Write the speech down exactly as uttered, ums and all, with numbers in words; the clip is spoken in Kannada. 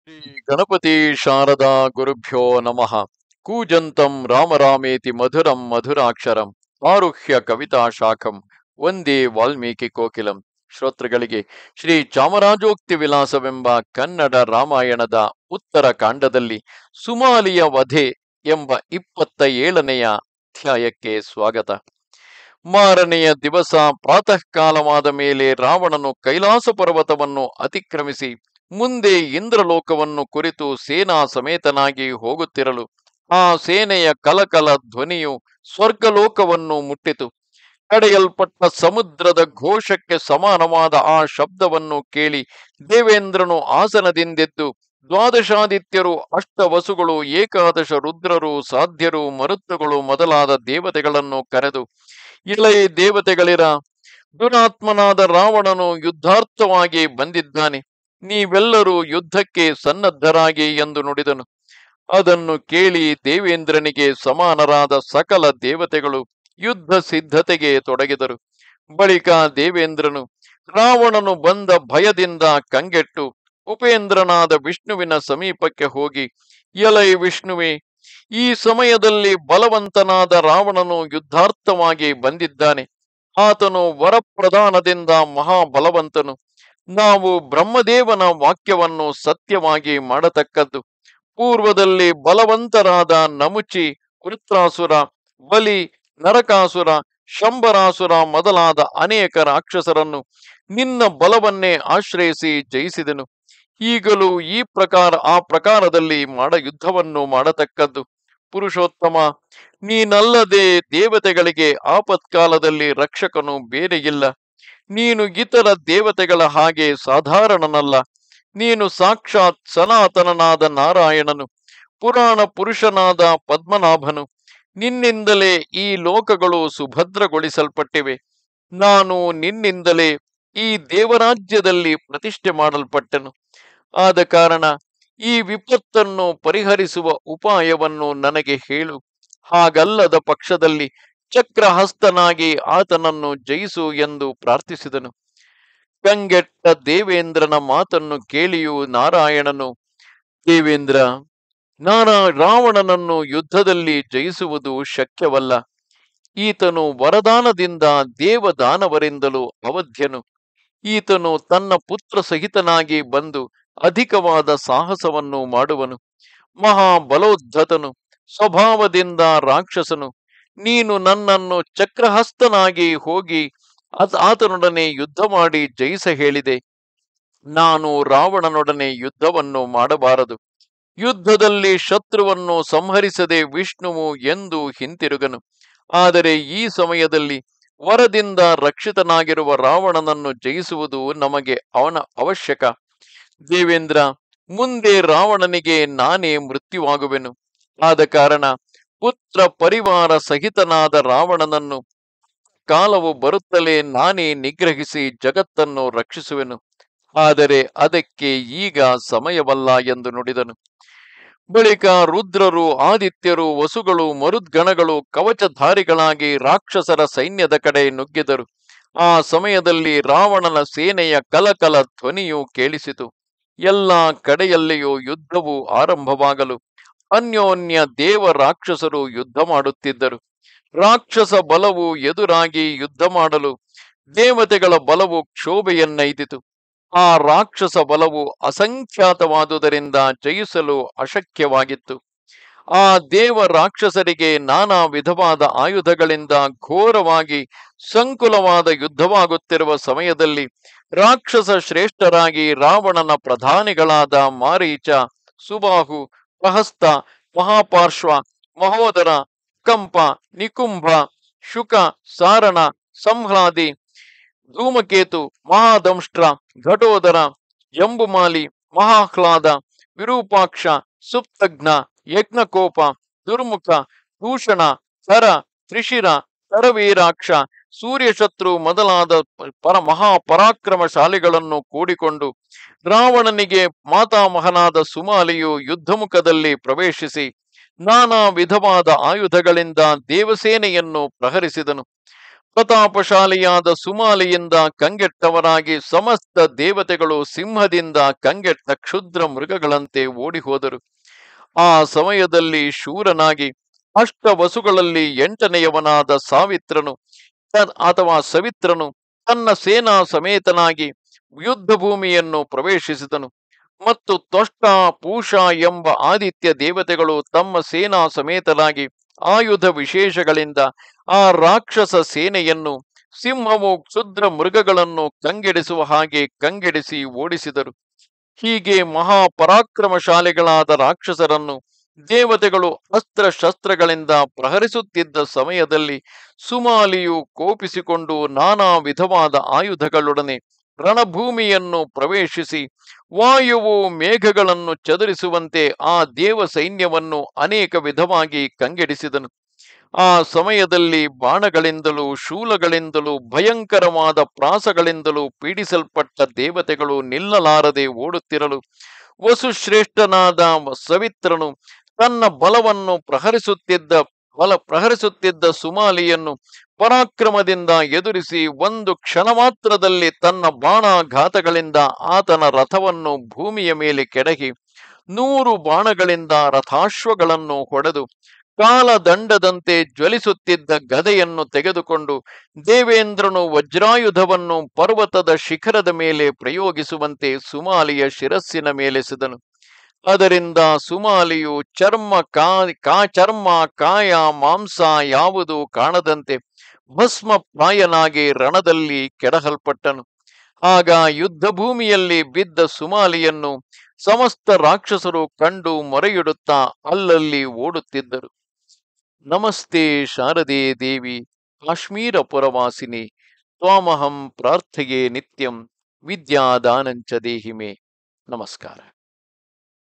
ಶ್ರೀ ಗಣಪತಿ ಶಾರದಾ ಗುರುಭ್ಯೋ ನಮಃ. ಕೂಜಂತಂ ರಾಮರಾಮೇತಿ ಮಧುರಂ ಮಧುರಾಕ್ಷರಂ ಆರುಹ್ಯ ಕವಿತಾ ಶಾಖಂ ಒಂದೇ ವಾಲ್ಮೀಕಿ ಕೋಕಿಲಂ. ಶ್ರೋತೃಗಳಿಗೆ ಶ್ರೀ ಚಾಮರಾಜೋಕ್ತಿ ವಿಲಾಸವೆಂಬ ಕನ್ನಡ ರಾಮಾಯಣದ ಉತ್ತರ ಕಾಂಡದಲ್ಲಿ ಸುಮಾಲಿಯ ವಧೆ ಎಂಬ ಇಪ್ಪತ್ತ ಏಳನೆಯ ಅಧ್ಯಾಯಕ್ಕೆ ಸ್ವಾಗತ. ಮಾರನೆಯ ದಿವಸ ಪ್ರಾತಃ ಕಾಲವಾದ ಮೇಲೆ ರಾವಣನು ಕೈಲಾಸ ಪರ್ವತವನ್ನು ಅತಿಕ್ರಮಿಸಿ ಮುಂದೆ ಇಂದ್ರಲೋಕವನ್ನು ಕುರಿತು ಸೇನಾ ಸಮೇತನಾಗಿ ಹೋಗುತ್ತಿರಲು ಆ ಸೇನೆಯ ಕಲಕಲ ಧ್ವನಿಯು ಸ್ವರ್ಗಲೋಕವನ್ನು ಮುಟ್ಟಿತು. ಕಡೆಯಲ್ಪಟ್ಟ ಸಮುದ್ರದ ಘೋಷಕ್ಕೆ ಸಮಾನವಾದ ಆ ಶಬ್ದವನ್ನು ಕೇಳಿ ದೇವೇಂದ್ರನು ಆಸನದಿಂದೆದ್ದು ದ್ವಾದಶಾದಿತ್ಯರು, ಅಷ್ಟವಸುಗಳು, ಏಕಾದಶ ರುದ್ರರು, ಸಾಧ್ಯರು, ಮರುತ್ತುಗಳು ಮೊದಲಾದ ದೇವತೆಗಳನ್ನು ಕರೆದು, ಇಳೈ ದೇವತೆಗಳಿರ, ದುರಾತ್ಮನಾದ ರಾವಣನು ಯುದ್ಧಾರ್ಥವಾಗಿ ಬಂದಿದ್ದಾನೆ, ನೀವೆಲ್ಲರೂ ಯುದ್ಧಕ್ಕೆ ಸನ್ನದ್ಧರಾಗಿ ಎಂದು ನುಡಿದನು. ಅದನ್ನು ಕೇಳಿ ದೇವೇಂದ್ರನಿಗೆ ಸಮಾನರಾದ ಸಕಲ ದೇವತೆಗಳು ಯುದ್ಧ ಸಿದ್ಧತೆಗೆ ತೊಡಗಿದರು. ಬಳಿಕ ದೇವೇಂದ್ರನು ರಾವಣನು ಬಂದ ಭಯದಿಂದ ಕಂಗೆಟ್ಟು ಉಪೇಂದ್ರನಾದ ವಿಷ್ಣುವಿನ ಸಮೀಪಕ್ಕೆ ಹೋಗಿ, ಎಲೈ ವಿಷ್ಣುವೇ, ಈ ಸಮಯದಲ್ಲಿ ಬಲವಂತನಾದ ರಾವಣನು ಯುದ್ಧಾರ್ಥವಾಗಿ ಬಂದಿದ್ದಾನೆ. ಆತನು ವರಪ್ರದಾನದಿಂದ ಮಹಾಬಲವಂತನು. ನಾವು ಬ್ರಹ್ಮದೇವನ ವಾಕ್ಯವನ್ನು ಸತ್ಯವಾಗಿ ಮಾಡತಕ್ಕದ್ದು. ಪೂರ್ವದಲ್ಲಿ ಬಲವಂತರಾದ ನಮುಚಿ, ವೃತ್ರಾಸುರ, ಬಲಿ, ನರಕಾಸುರ, ಶಂಬರಾಸುರ ಮೊದಲಾದ ಅನೇಕ ರಾಕ್ಷಸರನ್ನು ನಿನ್ನ ಬಲವನ್ನೇ ಆಶ್ರಯಿಸಿ ಜಯಿಸಿದನು. ಈಗಲೂ ಈ ಪ್ರಕಾರ ಆ ಪ್ರಕಾರದಲ್ಲಿ ಮಾಡ ಯುದ್ಧವನ್ನು ಮಾಡತಕ್ಕದ್ದು. ಪುರುಷೋತ್ತಮ, ನೀನಲ್ಲದೆ ದೇವತೆಗಳಿಗೆ ಆಪತ್ಕಾಲದಲ್ಲಿ ರಕ್ಷಕನು ಬೇರೆಯಿಲ್ಲ. ನೀನು ಇತರ ದೇವತೆಗಳ ಹಾಗೆ ಸಾಧಾರಣನಲ್ಲ. ನೀನು ಸಾಕ್ಷಾತ್ ಸನಾತನನಾದ ನಾರಾಯಣನು, ಪುರಾಣ ಪುರುಷನಾದ ಪದ್ಮನಾಭನು. ನಿನ್ನಿಂದಲೇ ಈ ಲೋಕಗಳು ಸುಭದ್ರಗೊಳಿಸಲ್ಪಟ್ಟಿವೆ. ನಾನು ನಿನ್ನಿಂದಲೇ ಈ ದೇವರಾಜ್ಯದಲ್ಲಿ ಪ್ರತಿಷ್ಠೆ ಮಾಡಲ್ಪಟ್ಟೆನು. ಆದ ಕಾರಣ ಈ ವಿಪತ್ತನ್ನು ಪರಿಹರಿಸುವ ಉಪಾಯವನ್ನು ನನಗೆ ಹೇಳು. ಹಾಗಲ್ಲದ ಪಕ್ಷದಲ್ಲಿ ಚಕ್ರಹಸ್ತನಾಗಿ ಆತನನ್ನು ಜಯಿಸು ಎಂದು ಪ್ರಾರ್ಥಿಸಿದನು. ಕಂಗೆಟ್ಟ ದೇವೇಂದ್ರನ ಮಾತನ್ನು ಕೇಳಿಯೂ ನಾರಾಯಣನು, ದೇವೇಂದ್ರ, ನಾರಾ ರಾವಣನನ್ನು ಯುದ್ಧದಲ್ಲಿ ಜಯಿಸುವುದು ಶಕ್ಯವಲ್ಲ. ಈತನು ವರದಾನದಿಂದ ದೇವದಾನವರಿಂದಲೂ ಅವಧ್ಯನು. ಈತನು ತನ್ನ ಪುತ್ರ ಸಹಿತನಾಗಿ ಬಂದು ಅಧಿಕವಾದ ಸಾಹಸವನ್ನು ಮಾಡುವನು. ಮಹಾಬಲೋದ್ಧತನು, ಸ್ವಭಾವದಿಂದ ರಾಕ್ಷಸನು. ನೀನು ನನ್ನನ್ನು ಚಕ್ರಹಸ್ತನಾಗಿ ಹೋಗಿ ಆತನೊಡನೆ ಯುದ್ಧ ಮಾಡಿ ಜಯಿಸ ಹೇಳಿದೆ. ನಾನು ರಾವಣನೊಡನೆ ಯುದ್ಧವನ್ನು ಮಾಡಬಾರದು. ಯುದ್ಧದಲ್ಲಿ ಶತ್ರುವನ್ನು ಸಂಹರಿಸದೆ ವಿಷ್ಣುವು ಎಂದು ಹಿಂತಿರುಗನು. ಆದರೆ ಈ ಸಮಯದಲ್ಲಿ ವರದಿಂದ ರಕ್ಷಿತನಾಗಿರುವ ರಾವಣನನ್ನು ಜಯಿಸುವುದು ನಮಗೆ ಅವನ ಅವಶ್ಯಕ. ದೇವೇಂದ್ರ, ಮುಂದೆ ರಾವಣನಿಗೆ ನಾನೇ ಮೃತ್ಯುವಾಗುವೆನು. ಆದ ಕಾರಣ ಪುತ್ರ ಪರಿವಾರ ಸಹಿತನಾದ ರಾವಣನನ್ನು ಕಾಲವು ಬರುತ್ತಲೇ ನಾನೇ ನಿಗ್ರಹಿಸಿ ಜಗತ್ತನ್ನು ರಕ್ಷಿಸುವೆನು. ಆದರೆ ಅದಕ್ಕೆ ಈಗ ಸಮಯವಲ್ಲ ಎಂದು ನುಡಿದನು. ಬಳಿಕ ರುದ್ರರು, ಆದಿತ್ಯರು, ವಸುಗಳು, ಮರುದ್ಗಣಗಳು ಕವಚಧಾರಿಗಳಾಗಿ ರಾಕ್ಷಸರ ಸೈನ್ಯದ ಕಡೆ ನುಗ್ಗಿದರು. ಆ ಸಮಯದಲ್ಲಿ ರಾವಣನ ಸೇನೆಯ ಕಲಕಲ ಧ್ವನಿಯು ಕೇಳಿಸಿತು. ಎಲ್ಲ ಕಡೆಯಲ್ಲಿಯೂ ಯುದ್ಧವು ಆರಂಭವಾಗಲು ಅನ್ಯೋನ್ಯ ದೇವ ರಾಕ್ಷಸರು ಯುದ್ಧ ಮಾಡುತ್ತಿದ್ದರು. ರಾಕ್ಷಸ ಬಲವು ಎದುರಾಗಿ ಯುದ್ಧ ಮಾಡಲು ದೇವತೆಗಳ ಬಲವು ಕ್ಷೋಭೆಯನ್ನೈದಿತು. ಆ ರಾಕ್ಷಸ ಬಲವು ಅಸಂಖ್ಯಾತವಾದುದರಿಂದ ಜಯಿಸಲು ಅಶಕ್ಯವಾಗಿತ್ತು. ಆ ದೇವ ರಾಕ್ಷಸರಿಗೆ ನಾನಾ ವಿಧವಾದ ಆಯುಧಗಳಿಂದ ಘೋರವಾಗಿ ಸಂಕುಲವಾದ ಯುದ್ಧವಾಗುತ್ತಿರುವ ಸಮಯದಲ್ಲಿ ರಾಕ್ಷಸ ಶ್ರೇಷ್ಠರಾಗಿ ರಾವಣನ ಪ್ರಧಾನಿಗಳಾದ ಮಾರೀಚ, ಸುಬಾಹು, ಪ್ರಹಸ್ತ, ಮಹಾಪಾರ್ಶ್ವ, ಮಹೋದರ, ಕಂಪ, ನಿಕುಂಭ, ಶುಕ, ಸಾರಣ, ಸಂಹ್ಲಾದಿ, ಧೂಮಕೇತು, ಮಹಾದಂಷ್ಟ್ರ, ಘಟೋದರ, ಜಂಬುಮಾಲಿ, ಮಹಾಹ್ಲಾದ, ವಿರೂಪಾಕ್ಷ, ಸುಪ್ತಘ್ನ, ಯಜ್ಞಕೋಪ, ದುರ್ಮುಖ, ಭೂಷಣ, ಕರ, ತ್ರಿಶಿರ, ಕರವೀರಾಕ್ಷ, ಸೂರ್ಯಶತ್ರು ಮೊದಲಾದ ಪರ ಮಹಾಪರಾಕ್ರಮಶಾಲಿಗಳನ್ನು ಕೂಡಿಕೊಂಡು ರಾವಣನಿಗೆ ಮಾತಾಮಹನಾದ ಸುಮಾಲಿಯು ಯುದ್ಧಮುಖದಲ್ಲಿ ಪ್ರವೇಶಿಸಿ ನಾನಾ ವಿಧವಾದ ಆಯುಧಗಳಿಂದ ದೇವಸೇನೆಯನ್ನು ಪ್ರಹರಿಸಿದನು. ಪ್ರತಾಪಶಾಲಿಯಾದ ಸುಮಾಲಿಯಿಂದ ಕಂಗೆಟ್ಟವರಾಗಿ ಸಮಸ್ತ ದೇವತೆಗಳು ಸಿಂಹದಿಂದ ಕಂಗೆಟ್ಟ ಕ್ಷುದ್ರ ಮೃಗಗಳಂತೆ ಓಡಿಹೋದರು. ಆ ಸಮಯದಲ್ಲಿ ಶೂರನಾಗಿ ಅಷ್ಟವಸುಗಳಲ್ಲಿ ಎಂಟನೆಯವನಾದ ಸಾವಿತ್ರನು ಅಥವಾ ಸವಿತ್ರನು ತನ್ನ ಸೇನಾ ಸಮೇತನಾಗಿ ಯುದ್ಧ ಭೂಮಿಯನ್ನು ಪ್ರವೇಶಿಸಿದನು. ಮತ್ತು ತ್ವಷ್ಟ ಪೂಷ ಎಂಬ ಆದಿತ್ಯ ದೇವತೆಗಳು ತಮ್ಮ ಸೇನಾ ಸಮೇತನಾಗಿ ಆಯುಧ ವಿಶೇಷಗಳಿಂದ ಆ ರಾಕ್ಷಸ ಸೇನೆಯನ್ನು ಸಿಂಹವು ಕ್ಷುದ್ರ ಮೃಗಗಳನ್ನು ಕಂಗೆಡಿಸುವ ಹಾಗೆ ಕಂಗೆಡಿಸಿ ಓಡಿಸಿದರು. ಹೀಗೆ ಮಹಾಪರಾಕ್ರಮಶಾಲಿಗಳಾದ ರಾಕ್ಷಸರನ್ನು ದೇವತೆಗಳು ಅಸ್ತ್ರ ಶಸ್ತ್ರಗಳಿಂದ ಪ್ರಹರಿಸುತ್ತಿದ್ದ ಸಮಯದಲ್ಲಿ ಸುಮಾಲಿಯು ಕೋಪಿಸಿಕೊಂಡು ನಾನಾ ವಿಧವಾದ ಆಯುಧಗಳೊಡನೆ ರಣಭೂಮಿಯನ್ನು ಪ್ರವೇಶಿಸಿ ವಾಯುವು ಮೇಘಗಳನ್ನು ಚದುರಿಸುವಂತೆ ಆ ದೇವ ಸೈನ್ಯವನ್ನು ಅನೇಕ ವಿಧವಾಗಿ ಕಂಗೆಡಿಸಿದನು. ಆ ಸಮಯದಲ್ಲಿ ಬಾಣಗಳಿಂದಲೂ ಶೂಲಗಳಿಂದಲೂ ಭಯಂಕರವಾದ ಪ್ರಾಸಗಳಿಂದಲೂ ಪೀಡಿಸಲ್ಪಟ್ಟ ದೇವತೆಗಳು ನಿಲ್ಲಲಾರದೆ ಓಡುತ್ತಿರಲು ವಸುಶ್ರೇಷ್ಠನಾದ ಸವಿತ್ರನು ತನ್ನ ಬಲವನ್ನು ಪ್ರಹರಿಸುತ್ತಿದ್ದ ಬಲ ಪ್ರಹರಿಸುತ್ತಿದ್ದ ಸುಮಾಲಿಯನ್ನು ಪರಾಕ್ರಮದಿಂದ ಎದುರಿಸಿ ಒಂದು ಕ್ಷಣ ಮಾತ್ರದಲ್ಲಿ ತನ್ನ ಬಾಣಾಘಾತಗಳಿಂದ ಆತನ ರಥವನ್ನು ಭೂಮಿಯ ಮೇಲೆ ಕೆಡಹಿ ನೂರು ಬಾಣಗಳಿಂದ ರಥಾಶ್ವಗಳನ್ನು ಹೊಡೆದು ಕಾಲದಂಡದಂತೆ ಜ್ವಲಿಸುತ್ತಿದ್ದ ಗದೆಯನ್ನು ತೆಗೆದುಕೊಂಡು ದೇವೇಂದ್ರನು ವಜ್ರಾಯುಧವನ್ನು ಪರ್ವತದ ಶಿಖರದ ಮೇಲೆ ಪ್ರಯೋಗಿಸುವಂತೆ ಸುಮಾಲಿಯ ಶಿರಸ್ಸಿನ ಮೇಲೆಸೆದನು. ಅದರಿಂದ ಸುಮಾಲಿಯು ಚರ್ಮ ಕಾ ಕಾ ಚರ್ಮ ಕಾಯ ಮಾಂಸ ಯಾವುದು ಕಾಣದಂತೆ ಭಸ್ಮ ಪ್ರಾಯನಾಗಿ ರಣದಲ್ಲಿ ಕೆಡಹಲ್ಪಟ್ಟನು. ಆಗ ಯುದ್ಧ ಭೂಮಿಯಲ್ಲಿ ಬಿದ್ದ ಸುಮಾಲಿಯನ್ನು ಸಮಸ್ತ ರಾಕ್ಷಸರು ಕಂಡು ಮೊರೆಯಿಡುತ್ತಾ ಅಲ್ಲಲ್ಲಿ ಓಡುತ್ತಿದ್ದರು. ನಮಸ್ತೆ ಶಾರದೆ ದೇವಿ ಕಾಶ್ಮೀರ ಪುರವಾಸಿನಿ ತ್ವಾಮಹಂ ಪ್ರಾರ್ಥೆಯೇ ನಿತ್ಯಂ ವಿದ್ಯಾದಾನಂಚ ದೇಹಿಮೆ. ನಮಸ್ಕಾರ.